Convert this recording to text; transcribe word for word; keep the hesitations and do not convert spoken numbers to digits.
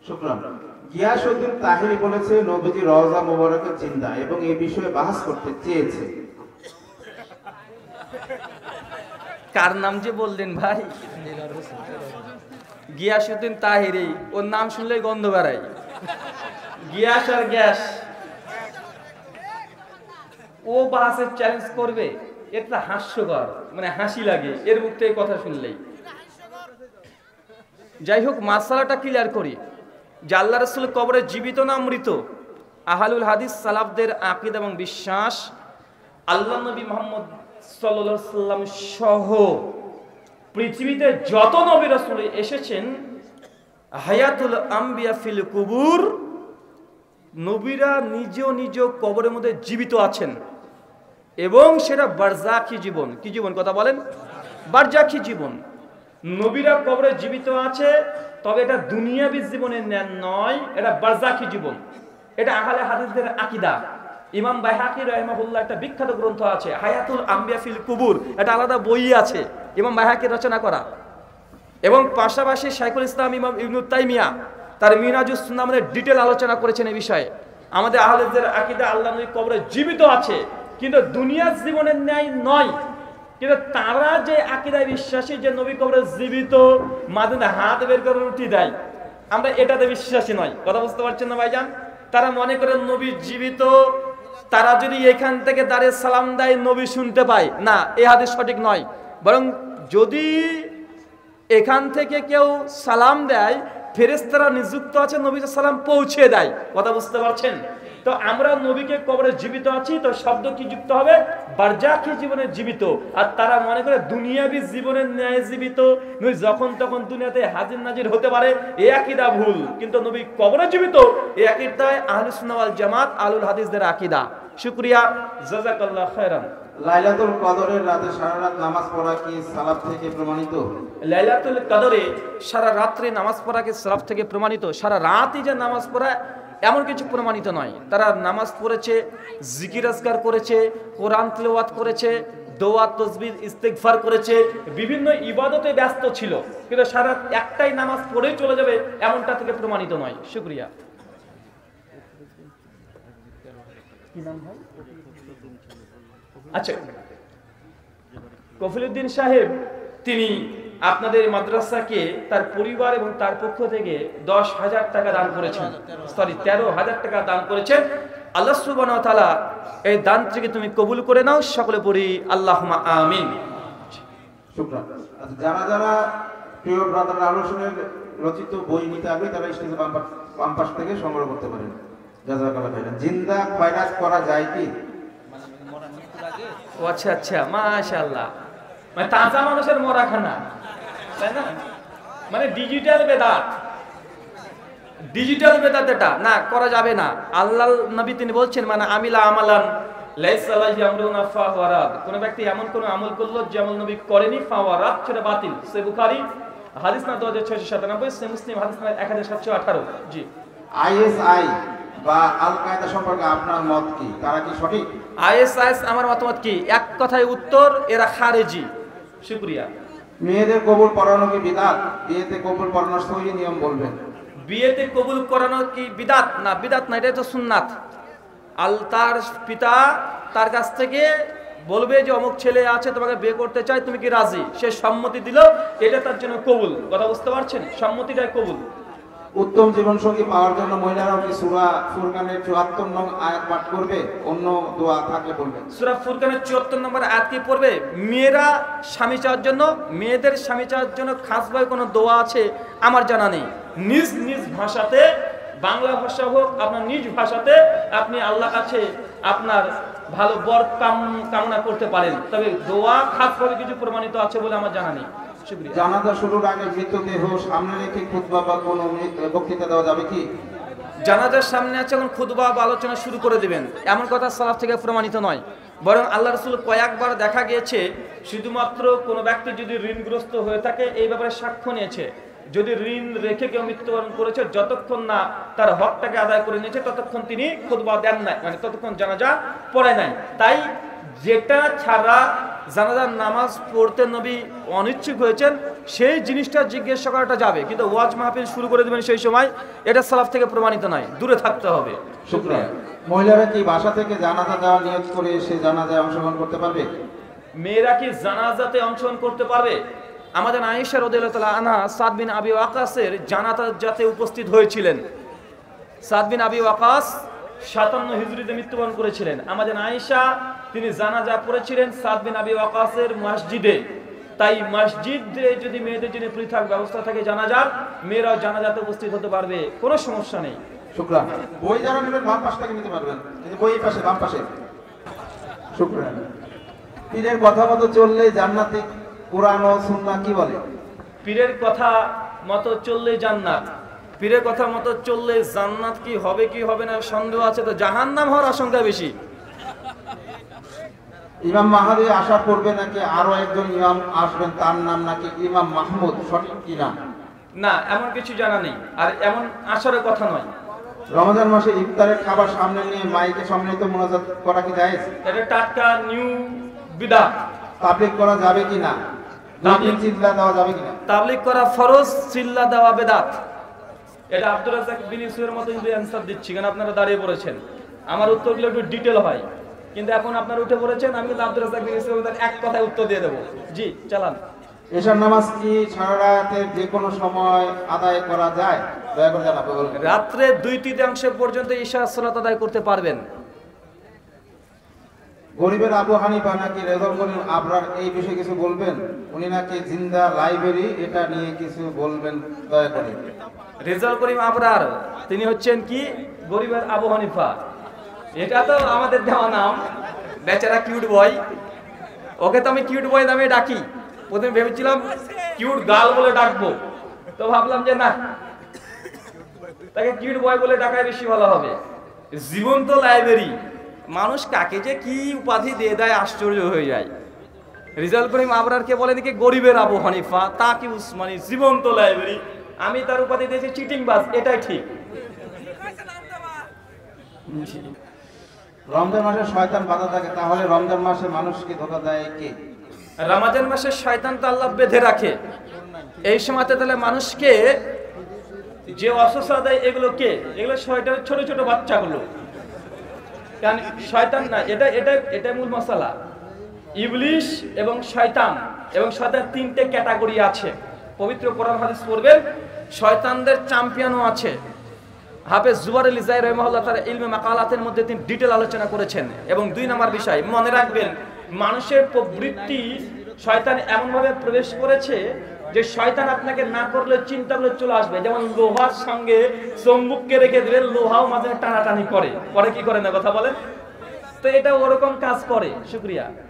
শুকরান। গিয়াসউদ্দিন তাহিরি বলেছে নবীজি রওজা মুবারকের জিন্দা এবং এই বিষয়ে বাহাস করতে চেয়েছে। কার নাম যে বললেন ভাই? গিয়াসউদ্দিন তাহিরি, ওর নাম শুনলেই গন্ধ বেড়ায়। গিয়াস আর গ্যাস, ও বাহাসের চ্যালেঞ্জ করবে, এটা হাস্যকর, মানে হাসি লাগে এর মুখ থেকে কথা শুনলেই। যাই হোক, মাসালাটা ক্লিয়ার করি যে আল্লাহ রাসূল কবরে জীবিত না মৃত। আহলুল হাদিস সালাফদের আকীদা এবং বিশ্বাস, আল্লাহ নবী মুহাম্মদ সাল্লাল্লাহু আলাইহি সাল্লাম সহ পৃথিবীতে যত নবী রাসূল এসেছেন, হায়াতুল আম্বিয়া ফিল কুবুর, নবীরা নিজ নিজ কবরের মধ্যে জীবিত আছেন এবং সেটা বারজাখী জীবন। কি জীবন? কথা বলেন। বারজাখী জীবন। নবীরা কবরে জীবিত আছে, তবে এটা দুনিয়াবী জীবনের ন্যায় নয়, এটা বারজাখী জীবন। এটা আহলে হাদিসদের আকীদা। ইমাম বাইহাকী রাহিমাহুল্লাহ একটা বিখ্যাত গ্রন্থ আছে হায়াতুল আম্বিয়া ফিল কুবুর, এটা আলাদা বই আছে ইমাম বাইহাকীর রচনা করা। এবং পাশাপাশি শাইখুল ইসলাম ইমাম ইবনে তাইমিয়া তার মিনাজুস সুন্নাহ নামে ডিটেল আলোচনা করেছেন এই বিষয়ে। আমাদের আহলেদের আকীদা আল্লাহ নবী কবরে জীবিত আছে, কিন্তু দুনিয়ার জীবনের ন্যায় নয়। কিন্তু তারা যে আকীদায় বিশ্বাসী যে নবী কবরে জীবিত, মাঝে হাত বের করে রুটি দেয়, আমরা এটাতে বিশ্বাসী নয়। কথা বুঝতে পারছেন না ভাইজান? তারা মনে করে নবী জীবিত, তারা যদি এখান থেকে দাঁড়িয়ে সালাম দেয় নবী শুনতে পায় না, এই হাদিস সঠিক নয়। বরং যদি এখান থেকে কেউ সালাম দেয়, ফেরেশতারা নিযুক্ত আছে নবী সালাম পৌঁছে দেয়। কথা বুঝতে পারছেন? তো আমরা নবীকে কবরে জীবিত আছি, তো শব্দ কি যুক্ত হবে? বারজাখী জীবনে জীবিত। আর তারা মনে করে দুনিয়াবী জীবনের ন্যায় জীবিত, নবী যখন তখন দুনিয়াতে হাজির নাজির হতে পারে, এই আকীদা ভুল। কিন্তু নবী কবরে জীবিত, এই আকীদায় আহলুস সুন্নাহ ওয়াল জামাত আহলুল হাদিসদের আকীদা। শুকরিয়া, জাযাকাল্লাহু খাইরান। লাইলাতুল কদরের রাতে সারা রাত নামাজ পড়া কি সালাফ থেকে প্রমাণিত? লাইলাতুল কদরে সারা রাত্রি নামাজ পড়া কি সালাফ থেকে প্রমাণিত? সারা রাতই যে নামাজ পড়া এমন কিছু প্রমাণিত নয়। তারা নামাজ পড়েছে, জিকির আজকার করেছে, কোরআন তিলাওয়াত করেছে, দোয়া তাসবিহ ইস্তিগফার করেছে, বিভিন্ন ইবাদতে ব্যস্ত ছিল, কিন্তু সারা একটাই নামাজ পড়েই চলে যাবে এমনটা থেকে প্রমাণিত নয়। শুকরিয়া। কি নাম ভাই? আচ্ছা, কফিলউদ্দিন সাহেব তিনি আপনাদের মাদ্রাসাকে তার পরিবার এবং তার পক্ষ থেকে দশ হাজার টাকা দান করেছেন, সরি তেরো হাজার টাকা দান করেছেন। আল্লাহ সুবহানাহু ওয়া তাআলা এই দান থেকে তুমি কবুল করে নাও, সকলে পড়ি আল্লাহুম্মা আমিন। শুকরান। আচ্ছা, যারা যারা প্রিয় ব্রাদার রাহুল হোসেনের রচিত বই নিতে আগ্রহী তারা স্টেজে বাম পাশ থেকে সংগ্রহ করতে পারেন। জাযাকাল্লাহু খাইরান। জিন্দা খয়রাত করা যায় কি? ও আচ্ছা আচ্ছা, মাশাআল্লাহ, মানে তাজা মানুষের মরাখানা, তাই না? মানে ডিজিটাল বেদাত, ডিজিটাল বেদাত এটা না করা যাবে না। আল্লাহ নবী তিনি বলছেন, মানে আমিলা আমালান লাইসা আলাইহি আমরুনা ফাহুয়া রাদ, কোন ব্যক্তি এমন কোন আমল করলো যে আমল নবী করেনি, ফাহুয়া রাদ, সেটা বাতিল। সহিহ বুখারী হাদিস না দুই হাজার ছয়শ সাতানব্বই, সহিহ মুসলিম হাদিস না এক হাজার সাতশো আঠারো। জি। আইএসআই বা আল কায়েদা সম্পর্কে আপনার মত কি? তারা কি সঠিক? আইএসআই আমার মতামত কি? এক কথায় উত্তর, এরা খারেজি। শুকরিয়া। মেয়েদের কবুল পড়ানো কি বিদআত? বিয়েতে কবুল পড়ানোর সহি নিয়ম বলবেন। বিয়েতে কবুল করানো কি বিদআত? না, বিদআত না, এটা তো সুন্নাত। আল তার পিতা তার কাছ থেকে বলবে যে অমুক ছেলে আছে, তোমাকে বিয়ে করতে চাই, তুমি কি রাজি? সে সম্মতি দিল, এটা তার জন্য কবুল। কথা বুঝতে পারছেন? সম্মতিটাই কবুল। উত্তম জীবনসঙ্গী পাওয়ার জন্য মহিলারাও কি সূরা ফুরকানের চুয়াত্তর নং আয়াত পাঠ করবে? অন্য দোয়া থাকলে বলবেন। সূরা ফুরকানের চুয়াত্তর নম্বর আয়াত কি পড়বে? মেয়েরা স্বামী চাওয়ার জন্য, মেয়েদের স্বামী চাওয়ার জন্য খাসভাবে কোনো দোয়া আছে আমার জানা নেই। নিজ নিজ ভাষাতে, বাংলা ভাষা হোক, আপনার নিজ ভাষাতে আপনি আল্লাহ কাছে আপনার ভালো বর কামনা করতে পারেন, তবে দোয়া খাসভাবে কিছু প্রমাণিত আছে বলে আমার জানা নেই। জানাজা শুরুর আগে মৃতদেহ সামনে রেখে খুতবা বা কোনো বক্তৃতা দেওয়া যাবে কি? জানাজার সামনে আছে, এখন খুতবা বা আলোচনা শুরু করে দিবেন, এমন কথা সালাফ থেকে প্রমাণিত নয়। বরং আল্লাহ রাসূল কয়েকবার দেখা গিয়েছে শুধুমাত্র কোনো ব্যক্তি যদি ঋণগ্রস্ত হয়ে থাকে এই ব্যাপারে সাক্ষ্য নিয়েছে। যদি ঋণ রেখে কেউ মৃত্যুবরণ করেছে, যতক্ষণ না তার হকটাকে আদায় করে নিয়েছে ততক্ষণ তিনি খুতবা দেন নাই, মানে ততক্ষণ জানাজা পড়ে নাই। তাই যেটা ছাড়া জানাজার নামাজ পড়তে নবী অনিচ্ছুক হয়েছেন, সেই জিনিসটা জিজ্ঞাসা করাটা যাবে, কিন্তু ওয়াজ মাহফিল শুরু করে দেবেন সেই সময়, এটা সালাফ থেকে প্রমাণিত নয়, দূরে থাকতে হবে। শুকরিয়া। মহিলারা কি বাসা থেকে জানাজা দেওয়ার নিয়ত করে সে জানাজায় অংশগ্রহণ করতে পারবে? মেয়েরা কি জানাজাতে অংশগ্রহণ করতে পারবে? আমাদের আয়েশা রাদিয়াল্লাহু তাআলা আনহা সাদ বিন আবি ওয়াকাসের জানাজাতে উপস্থিত হয়েছিলেন। সাদ বিন আবি ওয়াকাস সাতান্ন হিজরিতে মৃত্যুবরণ করেছিলেন। আমাদের আয়েশা তিনি জানাজা পড়েছিলেন সাদ বিন আবি ওয়াকাসের মসজিদে। তাই মসজিদে যদি মেয়েদের জন্য পৃথক ব্যবস্থা থাকে জানাজার, মেয়েরাও জানাজাতে উপস্থিত হতে পারবে, কোনো সমস্যা নেই। শুকরান। বই যারা নেবেন বাম পাশ থেকে নিতে পারবেন, এই যে বই এই পাশে বাম পাশে। শুকরান। পীরের কথা মতো চললে জান্নাতে কোরআন ও সুন্নাহ কি বলে? পীরের কথা মতো চললে জান্নাত, পীরের কথা মতো চললে জান্নাত কি হবে কি হবে না সন্দেহ আছে, তো জাহান্নাম হওয়ার আশঙ্কা বেশি। ইমাম মাহাদি আশা করবে নাকি আরো একজন ইমাম আসবেন, তার নাম নাকি ইমাম মাহমুদ, সঠিক কি নাম? না, এমন কিছু জানা নেই, আর এমন আসার কথা নয়। রমজান মাসে ইফতারের খাবার সামনে নিয়ে মাইকে সম্মিলিত মুনাজাত করা কি জায়েজ? এটা টাটকা নিউ বিদআত। তাবলীগ করা যাবে কি না? তাবলীগ চিল্লা দেওয়া যাবে কি না? তাবলীগ করা ফরজ, চিল্লা দেওয়া বেদাত। এটা আব্দুর রাজ্জাক বিন ইউসুফের মতো কিন্তু অ্যানসার দিচ্ছি, কারণ আপনারা দাঁড়িয়ে পড়েছেন, আমার উত্তরগুলো একটু ডিটেল হয়, কিন্তু এখন আপনারা উঠে পড়েছেন, আমি কিন্তু আব্দুর রাজ্জাক বিন ইউসুফের এক কথায় উত্তর দিয়ে দেবো। জি চালান। এশার নামাজ কি সারা রাতে যে কোনো সময় আদায় করা যায়? দয়া করে জানাবো। রাত্রে দুই তৃতীয়াংশ পর্যন্ত ঈশা সালাত আদায় করতে পারবেন। গরিবের আবু হানিফা নাকি রেজাউল করিম আবরার, এই বিষয়ে কিছু বলবেন? উনি নাকি জিন্দা লাইব্রেরি, এটা নিয়ে কিছু বলবেন দয়া করে। রেজাউল করিম আবরার তিনি হচ্ছেন কি গরিবের আবু হানিফা, এটা তো আমাদের দেওয়া নাম, বেচারা কিউট বয়, ওকে তো আমি কিউট বয় নামে ডাকি। প্রথমে ভেবেছিলাম কিউট গার্ল বলে ডাকবো, তো ভাবলাম যে না, তাকে কিউট বয় বলে ডাকাই বেশি ভালো হবে। জীবন্ত লাইব্রেরি, মানুষ কাকে যে কি উপাধি দিয়ে দেয় আশ্চর্য হয়ে যায়। রেজাউল করিম আবরারকে বলে নাকি গরিবের আবু হানিফা, তাকি উসমানী, জীবন্ত লাইব্রেরি, আমি তার উপাধি দিয়েছি চিটিং বাজ, এটাই ঠিক। রমজান মাসে শয়তান বাধা থাকে, তাহলে রমজান মাসে মানুষকে ধোঁকা দেয় কে? রমজান মাসে শয়তান তো আল্লাহ বেঁধে রাখে, এই সময়তে তাহলে মানুষকে যে অসুস্থতা দেয় এগুলো কে? এগুলো শয়তানের ছোট ছোট বাচ্চাগুলো, কারণ শয়তান না, এটা এটা এটা মূল মশলা। ইবলিশ এবং শয়তান, এবং শয়তান তিনটে ক্যাটাগরি আছে। পবিত্র কোরআন হাদিস পড়বেন, শয়তানদের চ্যাম্পিয়নও আছে। হাফেজ জুবাইর আলী জাই রাহিমাহুল্লাহ তাআলা ইলমে মাকালাতের মধ্যে তিনি ডিটেল আলোচনা করেছেন। এবং দুই নম্বর বিষয় মনে রাখবেন, মানুষের প্রবৃত্তি শয়তান এমনভাবে প্রবেশ করেছে যে শয়তান আপনাকে না করলে চিন্তাগুলো চলে আসবে। যেমন লোহার সঙ্গে চুম্বককে রেখে দিলে লোহাও মাঝে টানাটানি করে, করে কি করে না কথা বলেন, তো এটা ওরকম কাজ করে। শুকরিয়া।